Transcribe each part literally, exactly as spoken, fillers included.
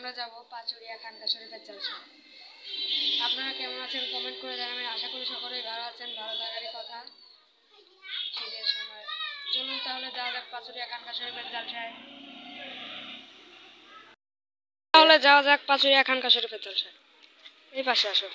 চলে যাব পাচুরিয়া খানকা শরীফের জলসায়। আপনারা কেমন আছেন কমেন্ট করে জানাবেন। আশা করি সকলেই ভালো আছেন, ভালো থাকারই কথা শীতের সময়। চলুন তাহলে যাওয়া যাক পাচুরিয়া খানকা শরীফের জলসায়। তাহলে যাওয়া যাক পাচুরিয়া খানকা শরীফের জলসায়। এই পাশে আসো।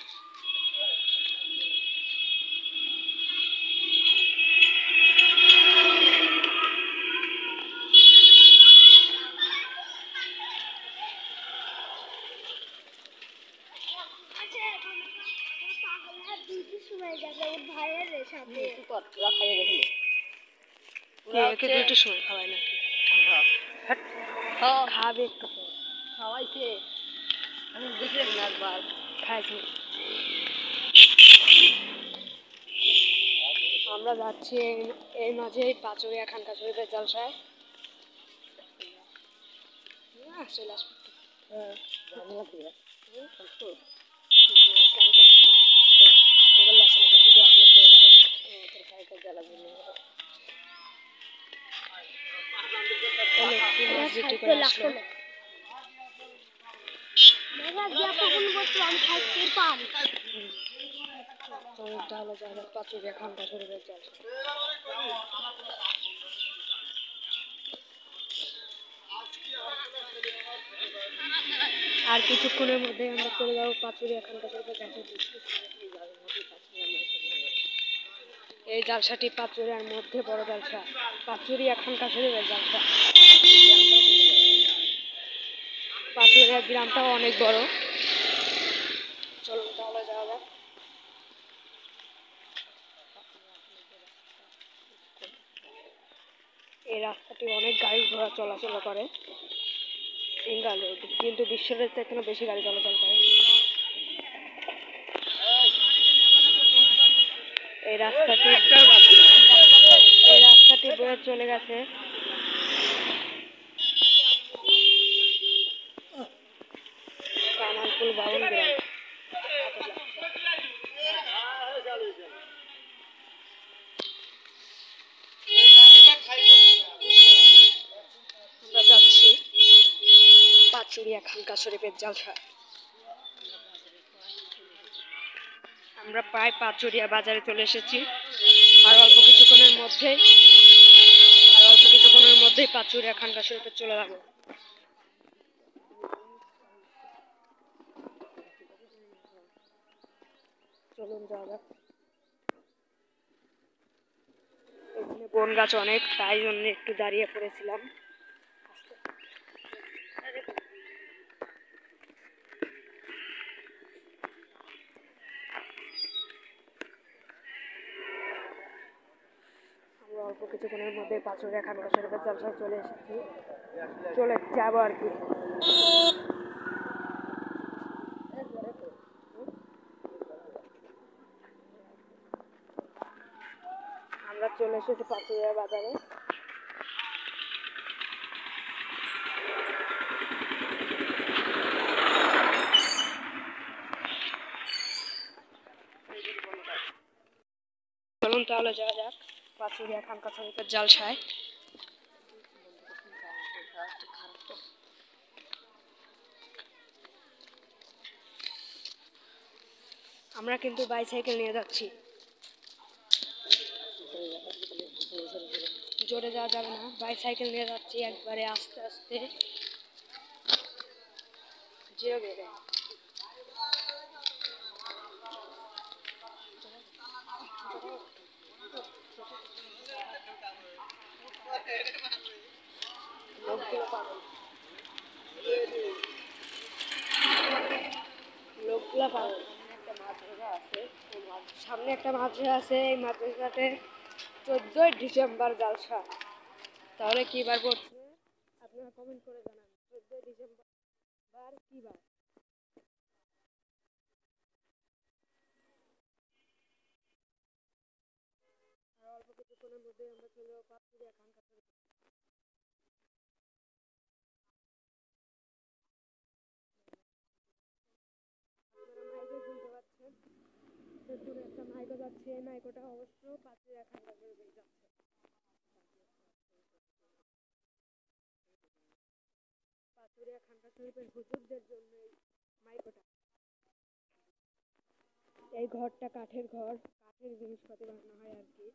আমরা যাচ্ছি এই মাঝেই পাচুরিয়া খানকা শরীফের জলসায়। পাচুরিয়া খানকা শরীফের জলসায় আর কিছুক্ষণের মধ্যে আমরা চলে যাবো পাচুরিয়া খানকা শরীফের জলসায়। এই জলসাটি পাচুরিয়ার মধ্যে বড় জলসা, পাচুরিয়া খানকা শরীফের জলসা। পাচুরিয়া গ্রামটাও অনেক বড়। চলুন তাহলে যাওয়া যাক। এই রাস্তাটি অনেক গাড়ি ঘোড়া চলাচল করে, সিঙ্গেল রোড, কিন্তু বিশ্বের চাইতে বেশি গাড়ি চলাচল করে। এই রাস্তাটি এই রাস্তাটি বয়ে চলে গেছে কামালপুর বাউন গ্রাম। আমরা যাচ্ছি পাচুরিয়া খানকা শরীফের জলসায়। আমরা প্রায় পাচুরিয়া বাজারে চলে এসেছি। আর অল্প কিছুক্ষণের মধ্যেই আর অল্প কিছুক্ষণের মধ্যেই পাচুরিয়া খানকা শরীফে চলে যাব। চলুন যাওয়া যাক। এখানে বন গাছ অনেক, তাই জন্য একটু দাঁড়িয়ে পড়েছিলাম। আমরা অল্প কিছুক্ষণের মধ্যে পাচুরিয়া খানকা শরীফের জলসায় চলে এসেছি, চলে যাবো আর কি। আমরা চলে এসেছি পাচুরিয়া বাজারে। চলুন তাহলে যাওয়া যাক পাচুরিয়া খানকা শরীফের জলসায়। আমরা কিন্তু বাইসাইকেল নিয়ে যাচ্ছি, জোরে যাওয়া যাবে না, বাইসাইকেল নিয়ে যাচ্ছি একবারে আস্তে আস্তে। জিরো গেলে লোকগুলো পাগল, লোকগুলো পাগল। সামনে একটা মাদ্রাসা আছে, এই মাদ্রাসাতে চোদ্দই ডিসেম্বর জলসা। তাহলে কি বার পড়ছে আপনারা কমেন্ট করে জানান। চোদ্দই ডিসেম্বর বার কি বার? অল্প কিছুক্ষণের মধ্যে আমরা চলে যাবো পাচুরিয়া খানকা শরীফে। আপনারা মাইকে শুনতে পাচ্ছেন, পেছনে একটা মাইকো যাচ্ছে, এই মাইকোটা অবশ্য পাচুরিয়া খানকা শরীফে যাচ্ছে। পাঁচুরিয়া খানকা শরীফের হুজুরদের জন্য মাইকোটা। এই ঘরটা কাঠের ঘর, কাঠের জিনিসপাতি বানানো হয় আর কি।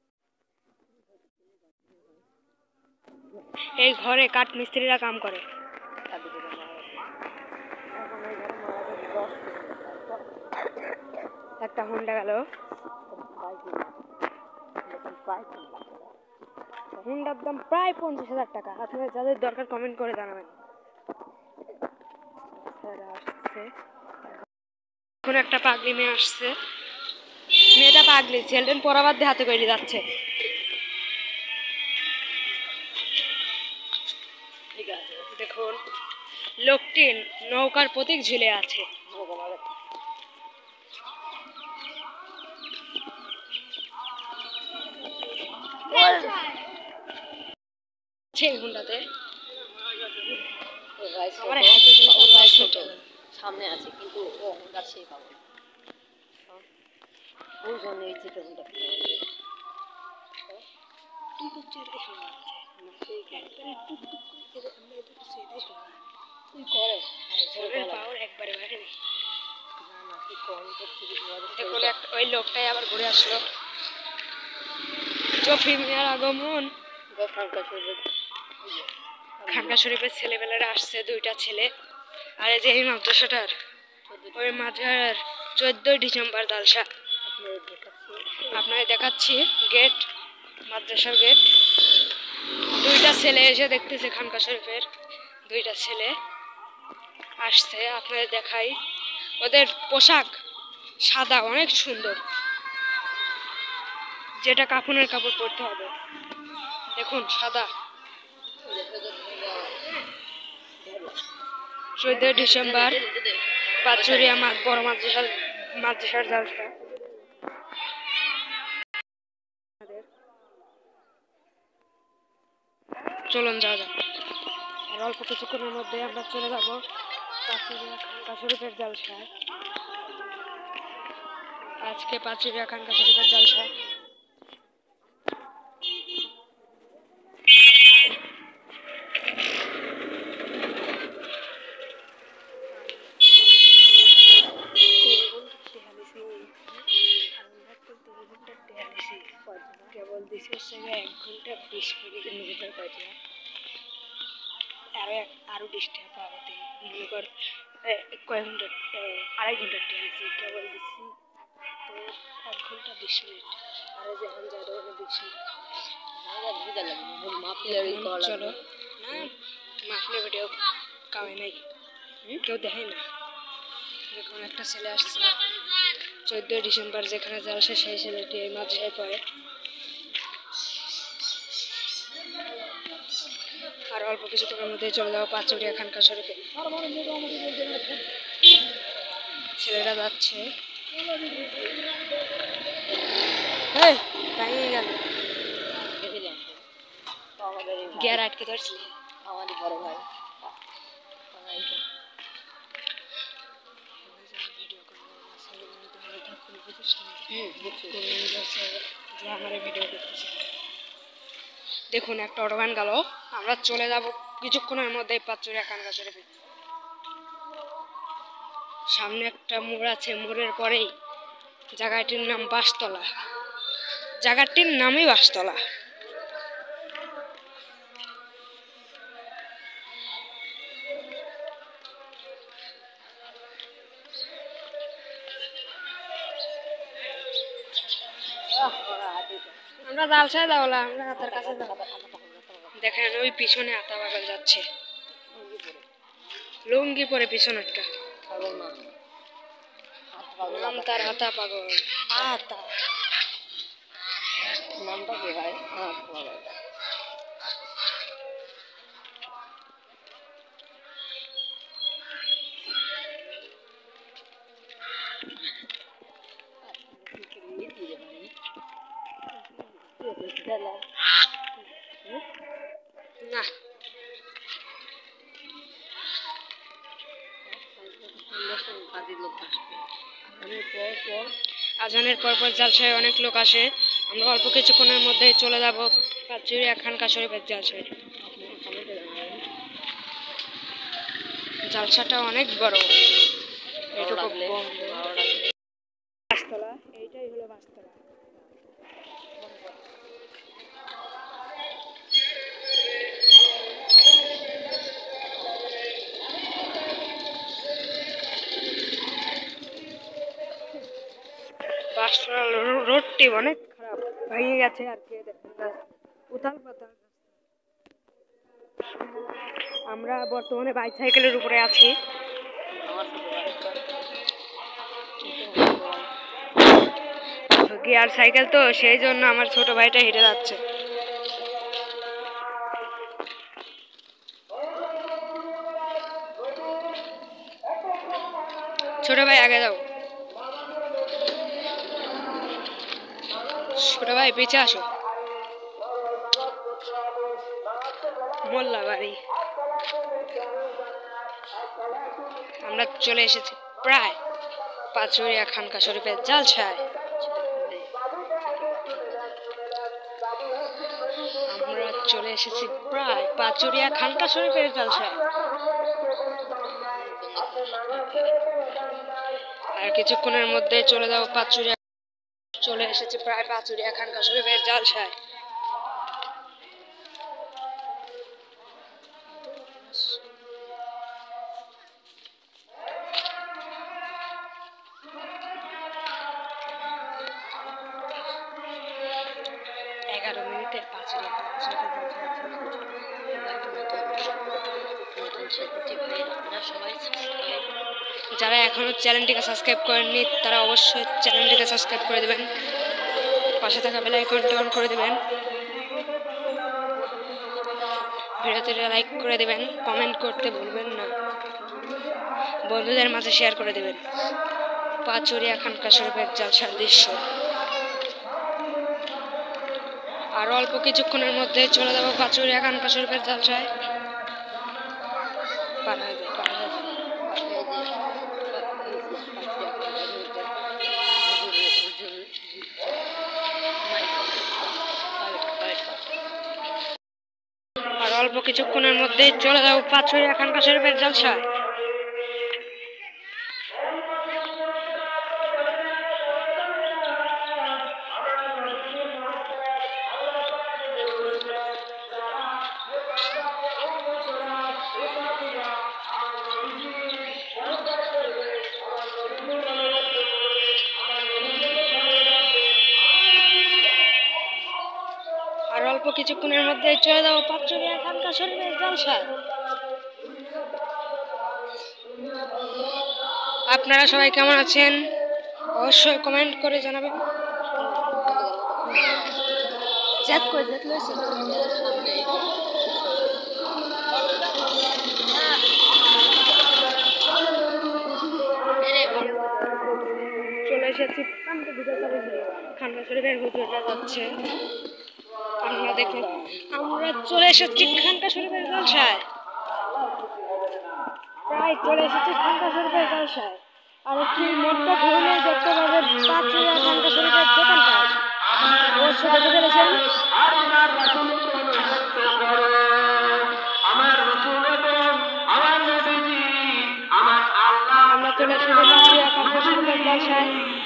এই ঘরে কাঠ মিস্ত্রিরা কাম করে। একটা হুন্ডা গেল, হুন্ডার দাম প্রায় পঞ্চাশ হাজার টাকা। আপনাদের যাদের দরকার কমেন্ট করে জানাবেন। এখন একটা পাগলি মেয়ে আসছে, মেয়েটা পাগলি, ছেলেটেন পরাবার দিয়ে হাতে করে যাচ্ছে। দেখুন লোকটি নৌকার প্রতীক ঝুলে আছে। হুন্ডাতে সামনে আছে কিন্তু ও হুন্ডার সেই পাবো ওই জন্য এই যেটা হুন্ডা ওই লোকটাই আবার ঘুরে আসলো। জফিমিয়ার আগমন। খানকা শরীফের ছেলেবেলারা আসছে, দুইটা ছেলে। আর এই যে এই মাদ্রাসাটার ওই মাদ্রাসার চোদ্দই ডিসেম্বর জালসা আপনাকে দেখাচ্ছি। গেট, মাদ্রাসার গেট। দুইটা ছেলে এসে দেখতেছে, খানকা শরীফের দুইটা ছেলে আসছে। আপনাদের দেখাই, ওদের পোশাক সাদা, অনেক সুন্দর, যেটা কাফনের কাপড় পরতে হবে। দেখুন সাদা। চোদ্দই ডিসেম্বর পাঁচুরিয়া বড় মাদ্রাসার মাদ্রাসার জালসা। চলুন যাওয়া যাক। আর অল্প কিছুক্ষণের মধ্যে আমরা চলে যাব পাঁচুরিয়া খানকা শরীফের জালসায়। আজকে পাঁচুরিয়া খানকা শরীফের জালসা। কেবল দিছে এক ঘন্টা বিশ মিনিট মিনিটের কয়টা আরো আরো বিশ টাকা পাবো। মনে কর কয় ঘন্টা, আড়াই ঘন্টার টেনেছি কেবল দিচ্ছি তো এক ঘন্টা বিশ মিনিট। আরো যখন যাবে ওখানে বিশ মিনিট। চলো না, মাফলে ভিডিও কামাই নাই, কেউ দেখে না। দেখুন একটা ছেলে আসছে চোদ্দই ডিসেম্বর যেখানে জালসা, সেই ছেলেটি এই মাদ্রাসায় পড়ে। আর অল্প কিছুক্ষণের মধ্যে চলে যাবো পাঁচুরিয়া খানকা শরীফে। ছেলেটা যাচ্ছে, গিয়ার আটকে ধরছিলি আমাদের বড় ভাই। দেখুন একটা অটোগান গেল, আমরা চলে যাব কিছুক্ষণের মধ্যে পাঁচুরিয়া খানকা শরীফে। সামনে একটা মোড় আছে, মোড়ের পরেই জায়গাটির নাম বাসতলা। জায়গাটির নামই বাসতলা। আমরা জালসায় যাবো না, আমরা হাতের কাছে যাবো। দেখেন ওই পিছনে আতা বাগান যাচ্ছে, লুঙ্গি পরে পিছনেরটা নাম তার আতা পাগল। আতা নামটা কি ভাই? না আজানের পর পর জালসায় অনেক লোক আসে। আমরা অল্প কিছুক্ষণের মধ্যেই চলে যাব পাঁচুরিয়া খানকা শরীফের জালসায়। জালসাটা অনেক বড়। ভালো লাগলে ভালো লাগলে পাঁচতলা, এইটাই হলো পাঁচতলা। পাঁচতলা রোডটি অনেক খারাপ, ভেঙে গেছে আর কি। উথাল পাতাল। আমরা বর্তমানে বাইসাইকেলের উপরে আছি। আমার ছোট গিয়ার সাইকেল তো, সেই জন্য আমার ছোট ভাইটা হেঁটে যাচ্ছে। ছোট ভাই আগে যাও, ছোট ভাই পিছে আসো। মোল্লা বাড়ি আমরা চলে এসেছি প্রায় পাঁচুরিয়া খানকা শরীফের জালসায়। আমরা চলে এসেছি প্রায় পাঁচুরিয়া খানকা শরীফের জালসায়। আর কিছুক্ষণের মধ্যে চলে যাবো পাঁচুরিয়া। চলে এসেছি প্রায় পাঁচুরিয়া খানকা শরীফের জালসায়। এগারো মিনিটে পাঁচুরিয়া খানকা শরীফের যারা এখনো চ্যানেলটিকে সাবস্ক্রাইব করেননি তারা অবশ্যই চ্যানেলটিকে সাবস্ক্রাইব করে দেবেন, পাশে থাকা বেল আইকনটি অন করে দেবেন, ভিডিওতে লাইক করে দেবেন, কমেন্ট করতে ভুলবেন না, বন্ধুদের মাঝে শেয়ার করে দেবেন। পাঁচুরিয়া খানকা শরীফের জালসার দৃশ্য। আর অল্প কিছুক্ষণের মধ্যে চলে যাবো পাঁচুরিয়া খানকা শরীফের জালসায়। পার হয়ে যায়, পার হয়ে যায়। আর অল্প কিছুক্ষণের মধ্যে চলে যাবো পাঁচুরিয়া খানকা শরীফের জালসায়। আর অল্প কিছুক্ষণের মধ্যে চলে যাবো পাঁচুরিয়া খানকা শরীফের জালসায়। আপনারা সবাই কেমন আছেন অবশ্যই কমেন্ট করে জানাবেন। জেদ করে জেদ লইছে চলে এসেছি খানকা শরীফের হুজুররা যাচ্ছে। আমরা দেখুন আমরা চলে এসেছি খানকা শরীফের জালসায়। প্রায় চলে এসেছি খানকা শরীফের জালসায়। আর একটি মোট্ট ঘুরলে দেখতে পাবেন পাঁচুরিয়া খানকা শরীফের দোকানটা। অবশ্যই দেখে ফেলেছেন। আমরা চলে এসেছি পাঁচুরিয়া খানকা শরীফের জালসায়।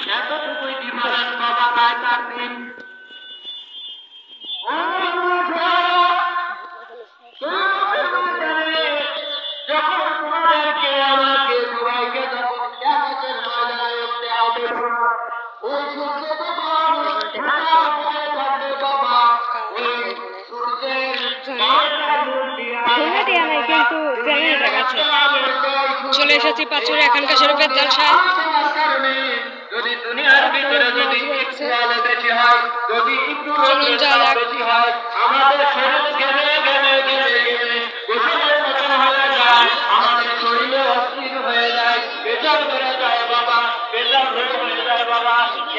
কিন্তু চ্যানেলটা গেছে। চলে এসেছি পাঁচুরিয়া খানকা শরীফের জালসায়। যদি দুনিয়ার ভিতরে যদি একটু আলো বেশি হয়, যদি একটু আলো বেশি হয়, আমাদের শরীর গেলে গেলে গেলে গেলে গোসলের মতন হয়ে যায়, আমাদের শরীরে অস্থির হয়ে যায়, পেশাব হয়ে যায় বাবা, পেশাব হয়ে যায় বাবা।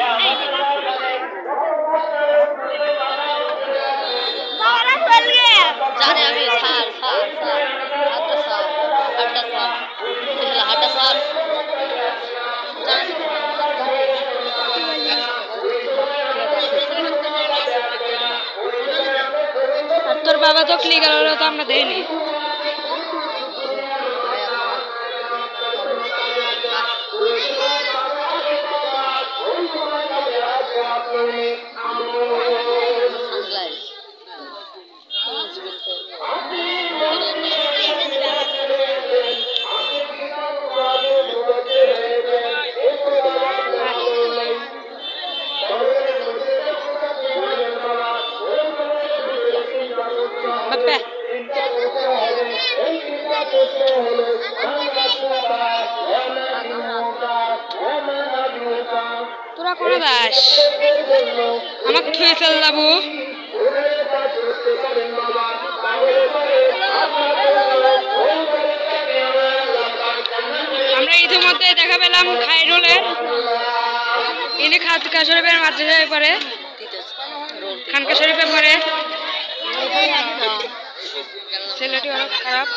জানে আমি সার সার সার হাতটা সার হাতটা সার হাতটা সার তোর বাবা তো ক্লিক হলো তো আমরা দেইনি। কোন দাস আমাকে থুয়ে চল যাবো। আমরা ইতিমধ্যে দেখা পেলাম খাইরুলের ইনি খানকা শরীফের মাদ্রাসায় পড়ে, খানকা শরীফে পড়ে। ছেলেটি অনেক খারাপ।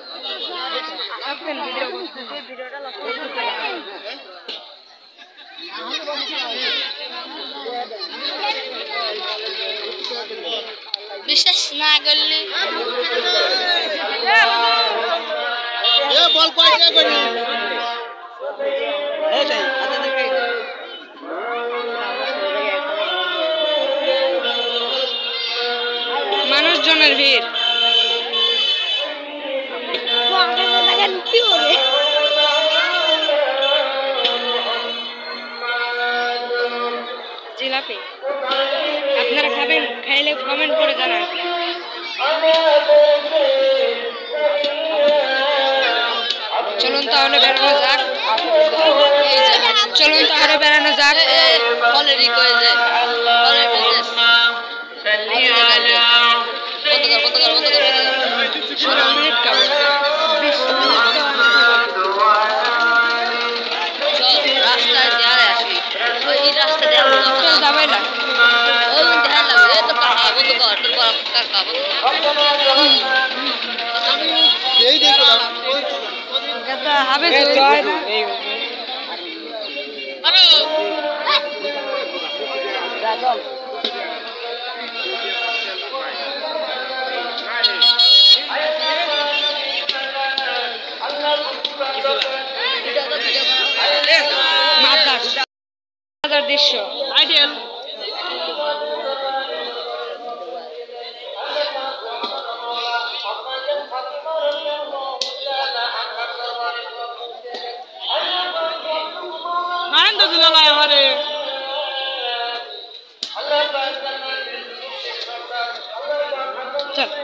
বিশ্বাস না করলে মানুষজনের ভিড়। জিলাপি আপনারা খাবেন? খাইলে কমেন্ট করে জানান। চলুন তাহলে বেড়ানো যাক। চলুন তাহলে বেড়ানো যাক। অলরেডি কয়ে যায় অলরেডি বিজনেস বন্ধ কর বন্ধ কর বন্ধ কর ষোলো মিনিট খাবো। চল রাস্তায় দেয়ালে আসবি ওই রাস্তা দেয়ালে যাবে না ওই ধ্যান লাগবে তো কাকা বন্ধ কর তোর বড় কাকা বন্ধ হবে দৃশ্য আইডিয়াল। আনন্দ দিলাম আমারে চল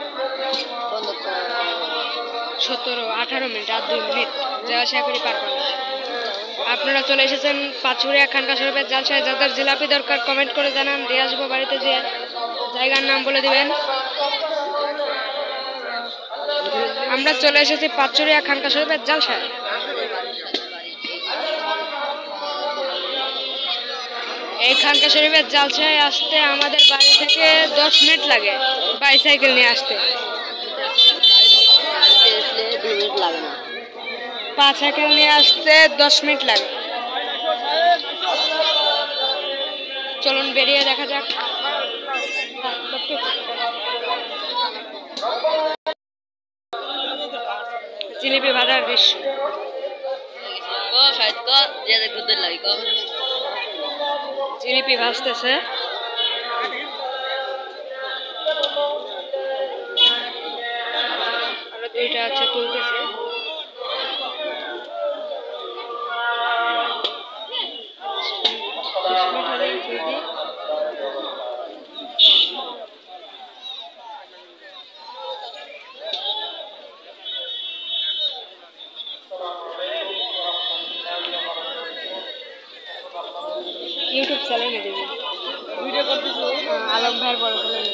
সতেরো আঠারো মিনিট আর দুই মিনিট যাওয়া আসা করে পার করলাম। আপনারা চলে এসেছেন পাঁচুরিয়া খানকা শরীফের জালসায়। যাদের জিলাপি দরকার কমেন্ট করে জানান, দিয়ে আসবো বাড়িতে। যে জায়গার নাম বলে দিবেন। আমরা চলে এসেছি পাঁচুরিয়া খানকা শরীফের জালসায়। এই খানকা শরীফের জালসায় আসতে আমাদের বাড়ি থেকে দশ মিনিট লাগে বাইসাইকেল নিয়ে আসতে। পাঁচ সাইকেল নিয়ে আসতে দশ মিনিট লাগে। চলুন বেরিয়ে দেখা যাক। জিলিপি ভাজার দৃশ্য। জিলিপি ভাজতেছে। আরো দুইটা আছে তুলতেছে। ইউটিউব চ্যানেলে দেবে ভিডিও করতেছ আলম ভাইয়ের বড় চ্যানেলে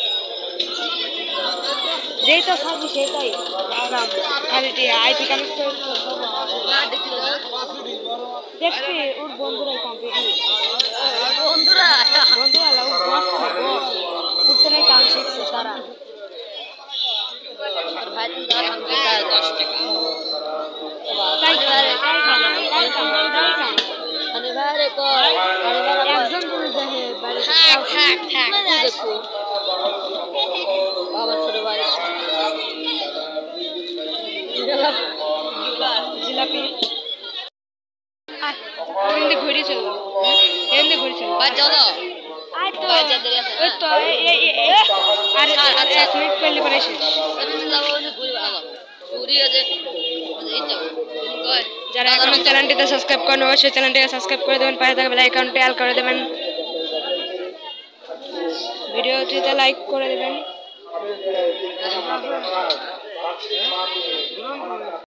যেটা থাকবে সেটাই আরাম খালি আইটি কানেক্ট করে দেখছি ওর বন্ধুরাই কমপ্লিট বন্ধুরা বন্ধুরা লাউ বস বস উঠতে নাই কাম শিখছে তারা ভাই তুমি দাঁড়া আমি দশ টাকা তাই তাই তাই তাই তাই তাই আরে ভাই কর একজন বলে দেখে বাড়ি থাক থাক থাক দেখো বাবা ছোট ভাই জিলাপি এমনি ঘুরে চলো এমনি ঘুরে চলো ভাই চলো আই তো ভাই যাদের আছে ওই তো এই এই আরে আচ্ছা এক মিনিট পরে পরে শেষ আমি যাবো ঘুরে ভালো ঘুরি আছে এই যাও কই যারা এখনো চ্যানেলটিতে সাবস্ক্রাইব করেন অবশ্যই চ্যানেলটিকে সাবস্ক্রাইব করে দেবেন, পাশে থাকা বেল আইকনটি অল করে দেবেন, ভিডিওটিতে লাইক করে দেবেন।